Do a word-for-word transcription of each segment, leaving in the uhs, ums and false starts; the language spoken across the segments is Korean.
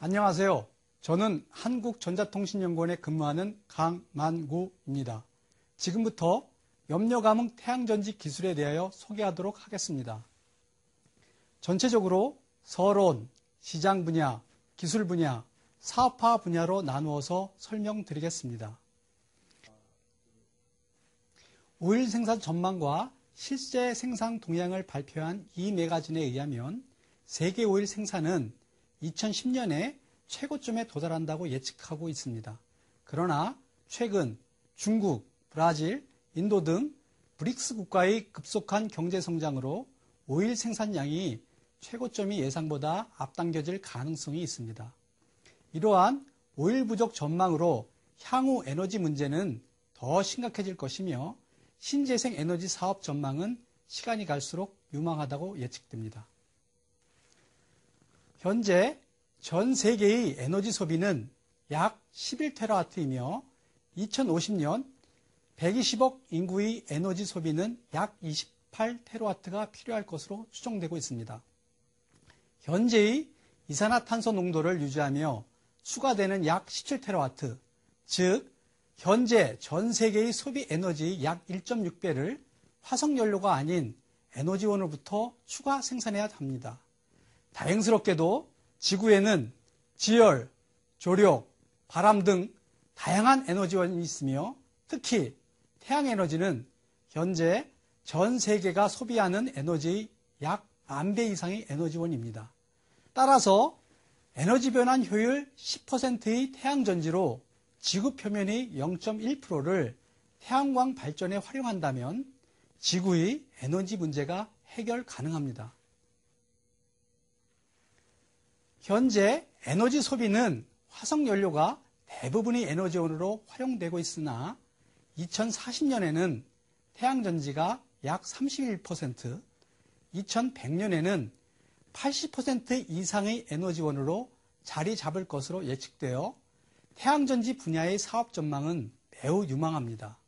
안녕하세요. 저는 한국전자통신연구원에 근무하는 강만구입니다. 지금부터 염려감응 태양전지 기술에 대하여 소개하도록 하겠습니다. 전체적으로 서론, 시장 분야, 기술 분야, 사업화 분야로 나누어서 설명드리겠습니다. 오일 생산 전망과 실제 생산 동향을 발표한 이 매거진에 의하면 세계 오일 생산은 이천십 년에 최고점에 도달한다고 예측하고 있습니다. 그러나 최근 중국, 브라질, 인도 등 브릭스 국가의 급속한 경제 성장으로 오일 생산량이 최고점이 예상보다 앞당겨질 가능성이 있습니다. 이러한 오일 부족 전망으로 향후 에너지 문제는 더 심각해질 것이며 신재생 에너지 사업 전망은 시간이 갈수록 유망하다고 예측됩니다. 현재 전 세계의 에너지 소비는 약 십일 테라와트이며 이천오십 년 백이십억 인구의 에너지 소비는 약 이십팔 테라와트가 필요할 것으로 추정되고 있습니다. 현재의 이산화탄소 농도를 유지하며 추가되는 약 십칠 테라와트, 즉 현재 전 세계의 소비 에너지의 약 일 점 육 배를 화석연료가 아닌 에너지원으로부터 추가 생산해야 합니다. 다행스럽게도 지구에는 지열, 조력, 바람 등 다양한 에너지원이 있으며 특히 태양에너지는 현재 전 세계가 소비하는 에너지의 약 만 배 이상의 에너지원입니다. 따라서 에너지 변환 효율 십 퍼센트의 태양전지로 지구 표면의 영 점 일 퍼센트를 태양광 발전에 활용한다면 지구의 에너지 문제가 해결 가능합니다. 현재 에너지 소비는 화석연료가 대부분의 에너지원으로 활용되고 있으나 이천사십 년에는 태양전지가 약 삼십일 퍼센트, 이천백 년에는 팔십 퍼센트 이상의 에너지원으로 자리 잡을 것으로 예측되어 태양전지 분야의 사업 전망은 매우 유망합니다.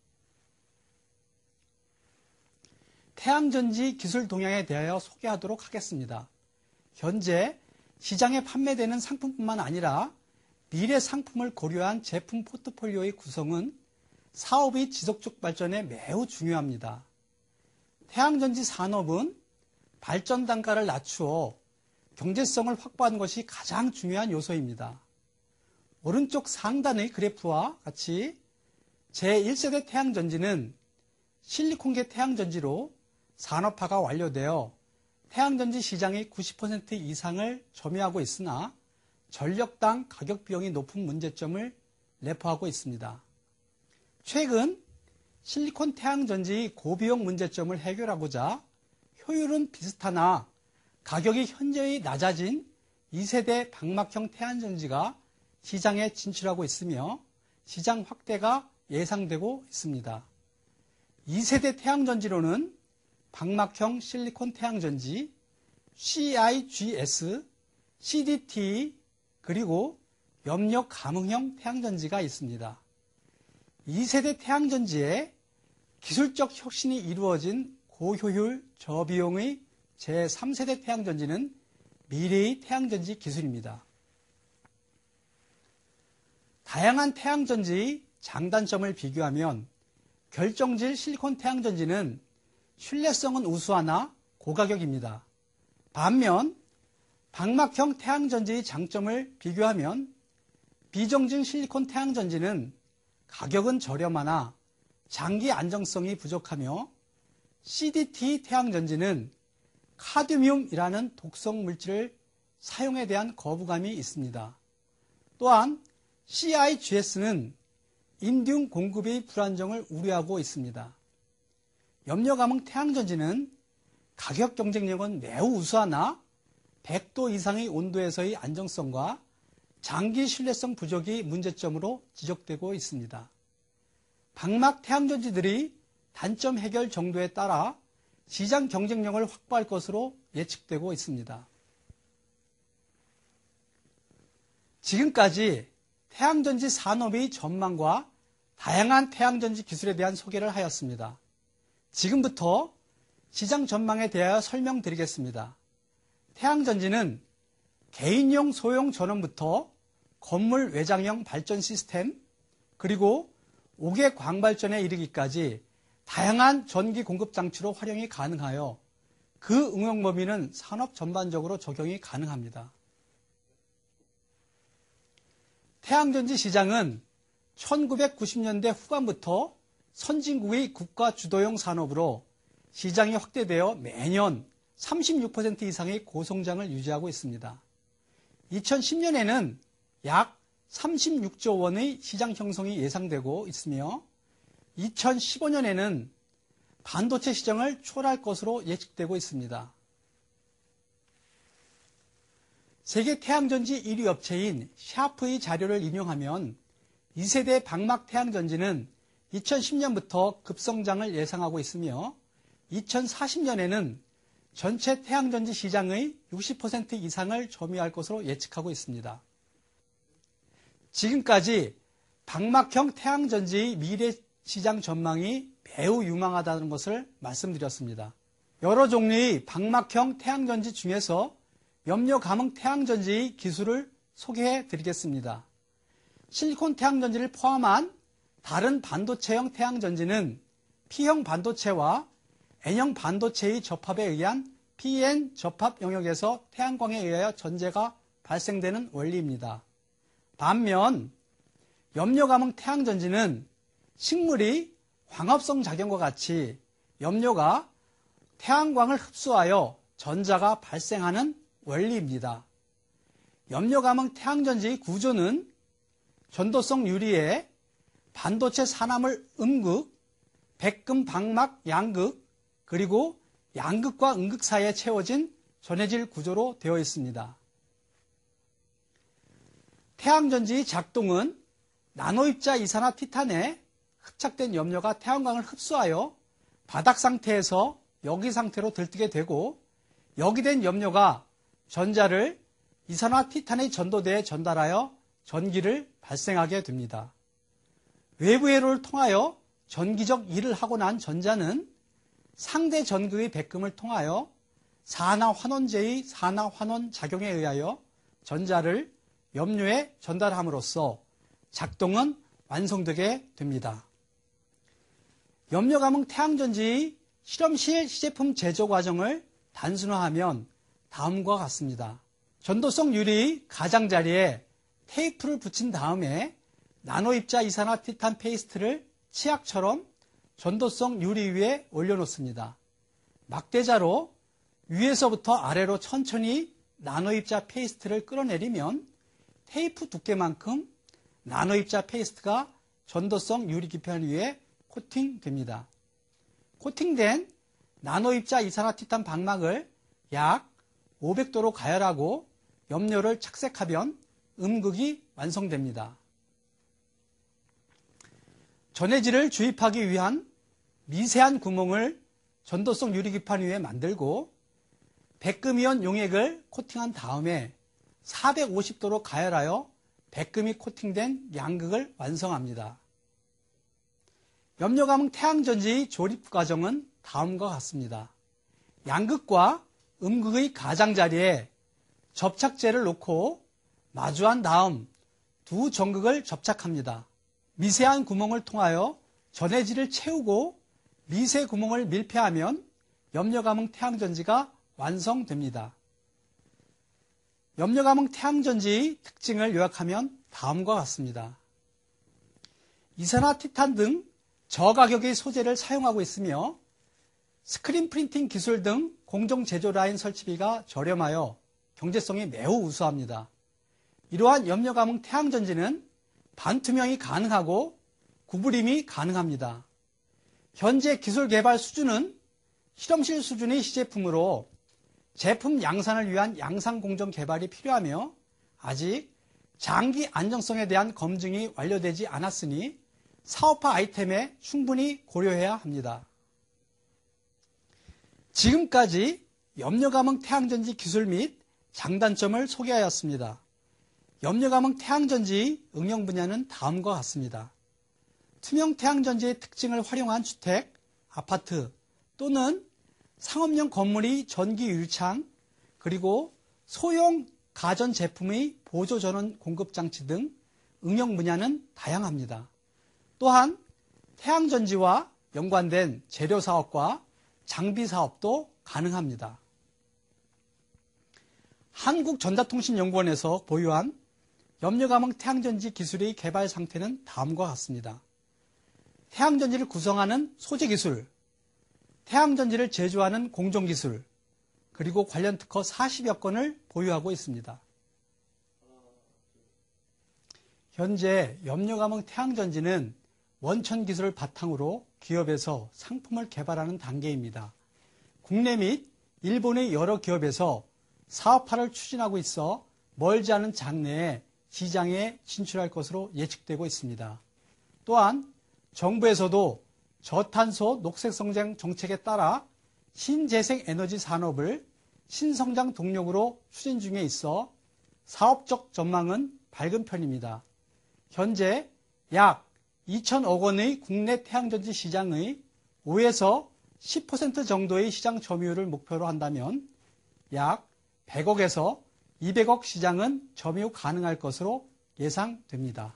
태양전지 기술 동향에 대하여 소개하도록 하겠습니다. 현재 시장에 판매되는 상품뿐만 아니라 미래 상품을 고려한 제품 포트폴리오의 구성은 사업의 지속적 발전에 매우 중요합니다. 태양전지 산업은 발전 단가를 낮추어 경제성을 확보하는 것이 가장 중요한 요소입니다. 오른쪽 상단의 그래프와 같이 제일 세대 태양전지는 실리콘계 태양전지로 산업화가 완료되어 태양전지 시장의 구십 퍼센트 이상을 점유하고 있으나 전력당 가격 비용이 높은 문제점을 내포하고 있습니다. 최근 실리콘 태양전지의 고비용 문제점을 해결하고자 효율은 비슷하나 가격이 현저히 낮아진 이 세대 방막형 태양전지가 시장에 진출하고 있으며 시장 확대가 예상되고 있습니다. 이 세대 태양전지로는 방막형 실리콘 태양전지, 씨아이지에스, 씨디티, 그리고 염력 감응형 태양전지가 있습니다. 이 세대 태양전지에 기술적 혁신이 이루어진 고효율, 저비용의 제삼 세대 태양전지는 미래의 태양전지 기술입니다. 다양한 태양전지의 장단점을 비교하면 결정질 실리콘 태양전지는 신뢰성은 우수하나 고가격입니다. 반면 방막형 태양전지의 장점을 비교하면 비정진 실리콘 태양전지는 가격은 저렴하나 장기 안정성이 부족하며 씨디티 태양전지는 카드뮴이라는 독성 물질을 사용에 대한 거부감이 있습니다. 또한 씨아이지에스는 인디움 공급의 불안정을 우려하고 있습니다. 염려감응 태양전지는 가격 경쟁력은 매우 우수하나 백 도 이상의 온도에서의 안정성과 장기 신뢰성 부족이 문제점으로 지적되고 있습니다. 방막 태양전지들이 단점 해결 정도에 따라 시장 경쟁력을 확보할 것으로 예측되고 있습니다. 지금까지 태양전지 산업의 전망과 다양한 태양전지 기술에 대한 소개를 하였습니다. 지금부터 시장 전망에 대하여 설명드리겠습니다. 태양전지는 개인용 소형 전원부터 건물 외장형 발전 시스템, 그리고 옥외 광발전에 이르기까지 다양한 전기 공급 장치로 활용이 가능하여 그 응용 범위는 산업 전반적으로 적용이 가능합니다. 태양전지 시장은 천구백구십 년대 후반부터 선진국의 국가 주도형 산업으로 시장이 확대되어 매년 삼십육 퍼센트 이상의 고성장을 유지하고 있습니다. 이천십 년에는 약 삼십육조 원의 시장 형성이 예상되고 있으며 이천십오 년에는 반도체 시장을 초월할 것으로 예측되고 있습니다. 세계 태양전지 일 위 업체인 샤프의 자료를 인용하면 이 세대 방막 태양전지는 이천십 년부터 급성장을 예상하고 있으며 이천사십 년에는 전체 태양전지 시장의 육십 퍼센트 이상을 점유할 것으로 예측하고 있습니다. 지금까지 방막형 태양전지의 미래 시장 전망이 매우 유망하다는 것을 말씀드렸습니다. 여러 종류의 방막형 태양전지 중에서 염료 감응 태양전지의 기술을 소개해 드리겠습니다. 실리콘 태양전지를 포함한 다른 반도체형 태양전지는 P형 반도체와 N형 반도체의 접합에 의한 피엔 접합 영역에서 태양광에 의하여 전제가 발생되는 원리입니다. 반면 염료 감응 태양전지는 식물이 광합성 작용과 같이 염료가 태양광을 흡수하여 전자가 발생하는 원리입니다. 염료 감응 태양전지의 구조는 전도성 유리에 반도체 산화물 음극, 백금 방막 양극, 그리고 양극과 음극 사이에 채워진 전해질 구조로 되어 있습니다. 태양전지의 작동은 나노입자 이산화티탄에 흡착된 염료가 태양광을 흡수하여 바닥 상태에서 여기 상태로 들뜨게 되고 여기된 염료가 전자를 이산화티탄의 전도대에 전달하여 전기를 발생하게 됩니다. 외부 회로를 통하여 전기적 일을 하고 난 전자는 상대 전극의 백금을 통하여 산화환원제의 산화환원 작용에 의하여 전자를 염료에 전달함으로써 작동은 완성되게 됩니다. 염료 감응 태양전지의 실험실 시제품 제조 과정을 단순화하면 다음과 같습니다. 전도성 유리 가장자리에 테이프를 붙인 다음에 나노입자 이산화티탄 페이스트를 치약처럼 전도성 유리 위에 올려놓습니다. 막대자로 위에서부터 아래로 천천히 나노입자 페이스트를 끌어내리면 테이프 두께만큼 나노입자 페이스트가 전도성 유리 기판 위에 코팅됩니다. 코팅된 나노입자 이산화티탄 방막을 약 오백 도로 가열하고 염료를 착색하면 음극이 완성됩니다. 전해질을 주입하기 위한 미세한 구멍을 전도성 유리기판 위에 만들고 백금이온 용액을 코팅한 다음에 사백오십 도로 가열하여 백금이 코팅된 양극을 완성합니다. 염료 감응 태양전지의 조립 과정은 다음과 같습니다. 양극과 음극의 가장자리에 접착제를 놓고 마주한 다음 두 전극을 접착합니다. 미세한 구멍을 통하여 전해질을 채우고 미세 구멍을 밀폐하면 염료 감응 태양전지가 완성됩니다. 염료 감응 태양전지의 특징을 요약하면 다음과 같습니다. 이산화티탄 등 저가격의 소재를 사용하고 있으며 스크린 프린팅 기술 등 공정 제조 라인 설치비가 저렴하여 경제성이 매우 우수합니다. 이러한 염료 감응 태양전지는 반투명이 가능하고 구부림이 가능합니다. 현재 기술 개발 수준은 실험실 수준의 시제품으로 제품 양산을 위한 양산 공정 개발이 필요하며 아직 장기 안정성에 대한 검증이 완료되지 않았으니 사업화 아이템에 충분히 고려해야 합니다. 지금까지 염료 감응 태양전지 기술 및 장단점을 소개하였습니다. 염료 감응 태양전지의 응용 분야는 다음과 같습니다. 투명 태양전지의 특징을 활용한 주택, 아파트 또는 상업용 건물의 전기 유리창 그리고 소형 가전제품의 보조전원 공급장치 등 응용 분야는 다양합니다. 또한 태양전지와 연관된 재료사업과 장비사업도 가능합니다. 한국전자통신연구원에서 보유한 염료감흥 태양전지 기술의 개발 상태는 다음과 같습니다. 태양전지를 구성하는 소재기술, 태양전지를 제조하는 공정기술, 그리고 관련 특허 사십여 건을 보유하고 있습니다. 현재 염료감흥 태양전지는 원천 기술을 바탕으로 기업에서 상품을 개발하는 단계입니다. 국내 및 일본의 여러 기업에서 사업화를 추진하고 있어 멀지 않은 장래에 시장에 진출할 것으로 예측되고 있습니다. 또한 정부에서도 저탄소 녹색성장 정책에 따라 신재생 에너지 산업을 신성장 동력으로 추진 중에 있어 사업적 전망은 밝은 편입니다. 현재 약 이천억 원의 국내 태양전지 시장의 오에서 십 퍼센트 정도의 시장 점유율을 목표로 한다면 약 백억에서 이백억 시장은 점유 가능할 것으로 예상됩니다.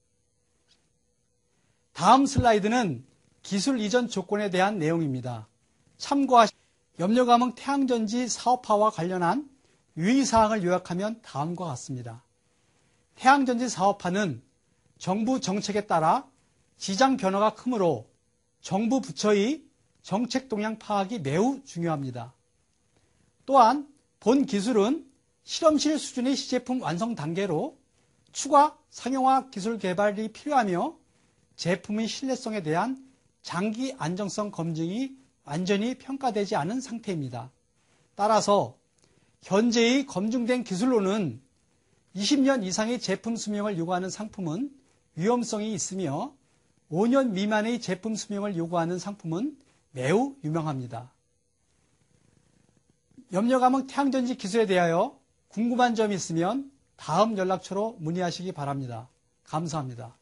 다음 슬라이드는 기술 이전 조건에 대한 내용입니다. 참고하시 염료감흥 태양전지 사업화와 관련한 유의사항을 요약하면 다음과 같습니다. 태양전지 사업화는 정부 정책에 따라 시장 변화가 크므로 정부 부처의 정책 동향 파악이 매우 중요합니다. 또한 본 기술은 실험실 수준의 시제품 완성 단계로 추가 상용화 기술 개발이 필요하며 제품의 신뢰성에 대한 장기 안정성 검증이 완전히 평가되지 않은 상태입니다. 따라서 현재의 검증된 기술로는 이십 년 이상의 제품 수명을 요구하는 상품은 위험성이 있으며 오 년 미만의 제품 수명을 요구하는 상품은 매우 유명합니다. 염료감흥 태양전지 기술에 대하여 궁금한 점이 있으면 다음 연락처로 문의하시기 바랍니다. 감사합니다.